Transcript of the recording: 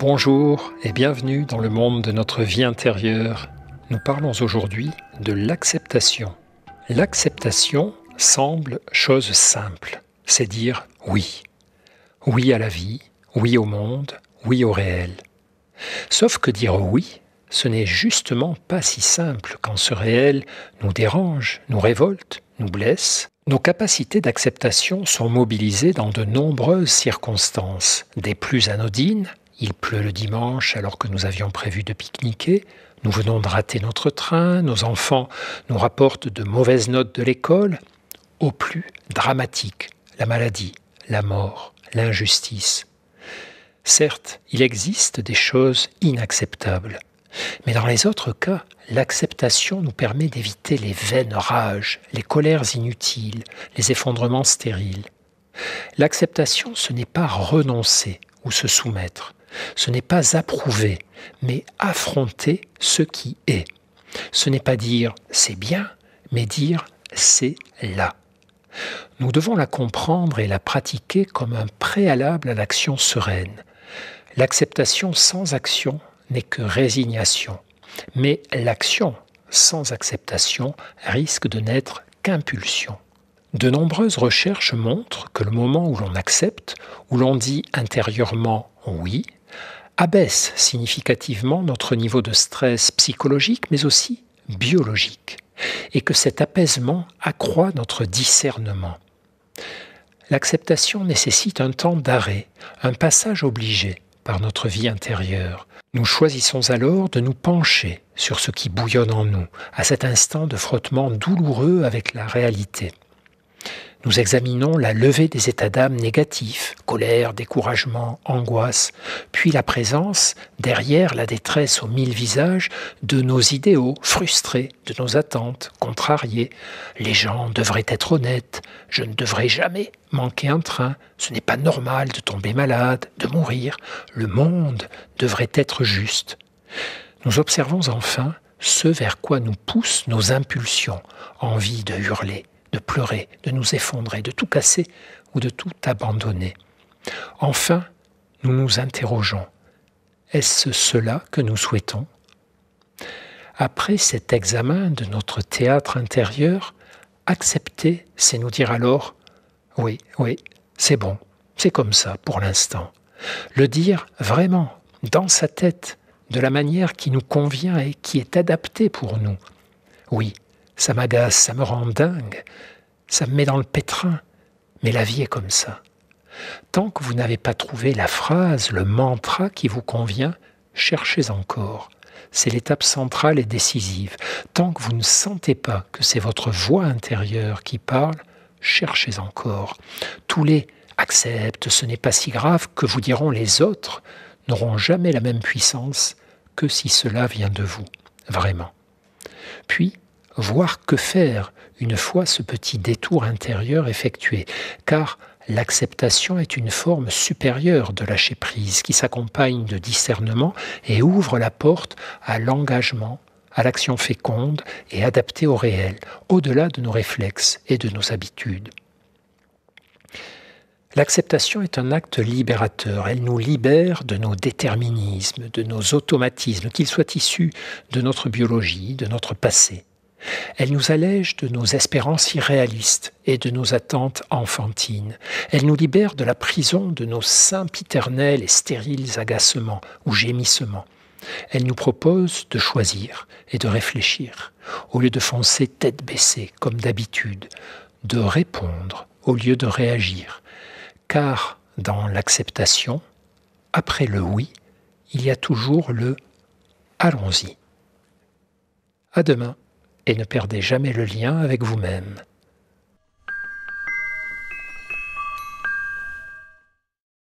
Bonjour et bienvenue dans le monde de notre vie intérieure. Nous parlons aujourd'hui de l'acceptation. L'acceptation semble chose simple, c'est dire oui. Oui à la vie, oui au monde, oui au réel. Sauf que dire oui, ce n'est justement pas si simple quand ce réel nous dérange, nous révolte, nous blesse. Nos capacités d'acceptation sont mobilisées dans de nombreuses circonstances, des plus anodines. Il pleut le dimanche alors que nous avions prévu de pique-niquer. Nous venons de rater notre train. Nos enfants nous rapportent de mauvaises notes de l'école. Au plus dramatique, la maladie, la mort, l'injustice. Certes, il existe des choses inacceptables. Mais dans les autres cas, l'acceptation nous permet d'éviter les vaines rages, les colères inutiles, les effondrements stériles. L'acceptation, ce n'est pas renoncer ou se soumettre. Ce n'est pas approuver, mais affronter ce qui est. Ce n'est pas dire « c'est bien », mais dire « c'est là ». Nous devons la comprendre et la pratiquer comme un préalable à l'action sereine. L'acceptation sans action n'est que résignation. Mais l'action sans acceptation risque de n'être qu'impulsion. De nombreuses recherches montrent que le moment où l'on accepte, où l'on dit intérieurement « oui », abaisse significativement notre niveau de stress psychologique, mais aussi biologique, et que cet apaisement accroît notre discernement. L'acceptation nécessite un temps d'arrêt, un passage obligé par notre vie intérieure. Nous choisissons alors de nous pencher sur ce qui bouillonne en nous, à cet instant de frottement douloureux avec la réalité. Nous examinons la levée des états d'âme négatifs, colère, découragement, angoisse, puis la présence, derrière la détresse aux mille visages, de nos idéaux frustrés, de nos attentes contrariées. Les gens devraient être honnêtes, je ne devrais jamais manquer un train, ce n'est pas normal de tomber malade, de mourir, le monde devrait être juste. Nous observons enfin ce vers quoi nous poussent nos impulsions, envie de hurler, de pleurer, de nous effondrer, de tout casser ou de tout abandonner. Enfin, nous nous interrogeons, est-ce cela que nous souhaitons ? Après cet examen de notre théâtre intérieur, accepter, c'est nous dire alors « oui, c'est bon, c'est comme ça pour l'instant ». Le dire vraiment, dans sa tête, de la manière qui nous convient et qui est adaptée pour nous. Oui, ça m'agace, ça me rend dingue, ça me met dans le pétrin, mais la vie est comme ça. Tant que vous n'avez pas trouvé la phrase, le mantra qui vous convient, cherchez encore. C'est l'étape centrale et décisive. Tant que vous ne sentez pas que c'est votre voix intérieure qui parle, cherchez encore. Tous les « accepte, ce n'est pas si grave » que vous diront les autres n'auront jamais la même puissance que si cela vient de vous, vraiment. Puis, voir que faire une fois ce petit détour intérieur effectué, car l'acceptation est une forme supérieure de lâcher-prise qui s'accompagne de discernement et ouvre la porte à l'engagement, à l'action féconde et adaptée au réel, au-delà de nos réflexes et de nos habitudes. L'acceptation est un acte libérateur. Elle nous libère de nos déterminismes, de nos automatismes, qu'ils soient issus de notre biologie, de notre passé. Elle nous allège de nos espérances irréalistes et de nos attentes enfantines. Elle nous libère de la prison de nos sempiternels et stériles agacements ou gémissements. Elle nous propose de choisir et de réfléchir, au lieu de foncer tête baissée comme d'habitude, de répondre au lieu de réagir. Car dans l'acceptation, après le oui, il y a toujours le « allons-y ». À demain et ne perdez jamais le lien avec vous-même.